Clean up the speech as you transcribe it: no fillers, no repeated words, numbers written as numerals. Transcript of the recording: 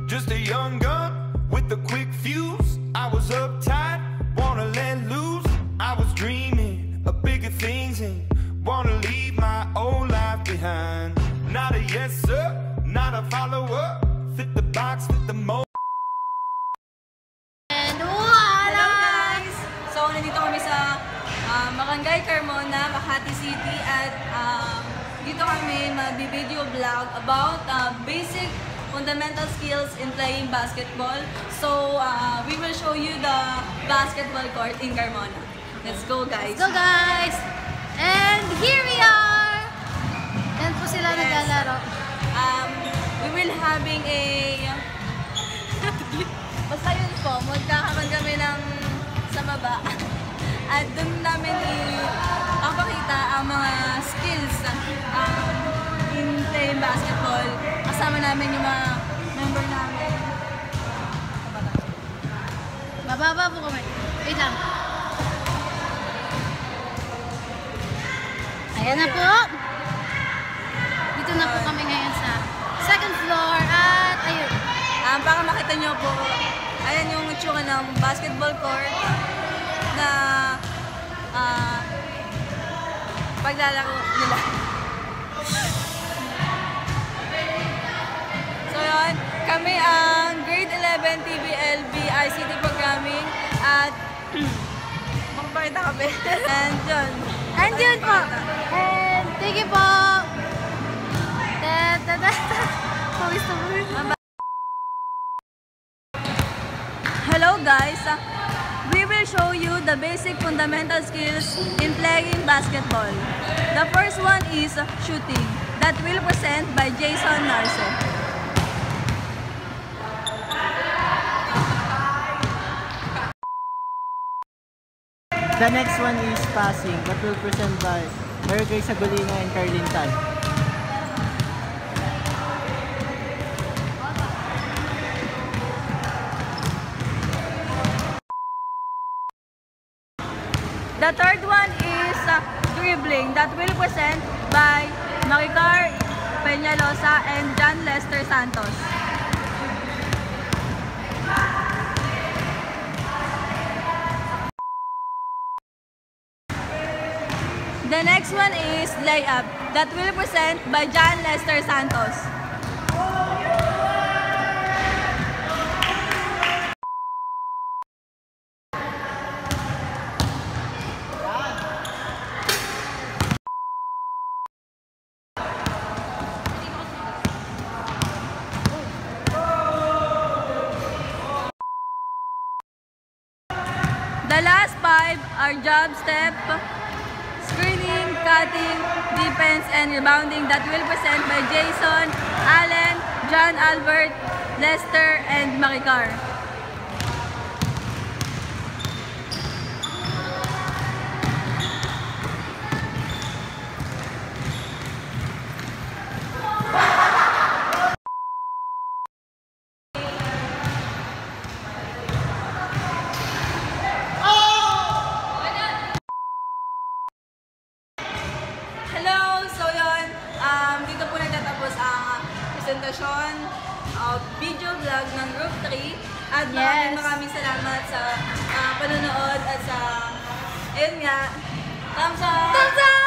Just a young gun with a quick fuse. I was uptight, wanna let loose. I was dreaming of bigger things and wanna leave my old life behind. Not a yes sir, not a follower. Fit the box, fit the mold. And hello guys! So nandito kami sa Barangay Carmona, Makati City at dito kami mag-video vlog about basic fundamental skills in playing basketball. So we will show you the basketball court in Carmona. Let's go guys! Let's go guys! And here we are! Yan po sila naglalaro. We will having a basta yun po, magkakaroon kami ng sa baba at doon namin ipapakita ang mga skills in playing basketball. Kasama namin yung mga member namin. Bababa po kami. Wait lang. Ayan na po. Dito na po kami ngayon sa second floor at ayun. Para makita nyo po, ayan yung itsura ng basketball court na paglalaro nila. So yun, kami ang grade 11 TVLB ICT Programming at magpapakita kami. And yun. And yun po. And thank you po. Pawis na po. Hello guys, we will show you the basic fundamental skills in playing basketball. The first one is shooting, that will present by Jason Narce. The next one is passing, that will present by Mary Grace Agolino and Carlin Tan. The third one is dribbling, that will present by Maricar Peñalosa and John Lester Santos. The next one is layup, that will present by John Lester Santos. The last five are jab step, screening, cutting, defense, and rebounding, that will present by Jason, Allen, John Albert, Lester, and Maricar. Presentasyon of video vlog ng Group 3 at maraming salamat sa panonood at sa ayun nga, thumbs up!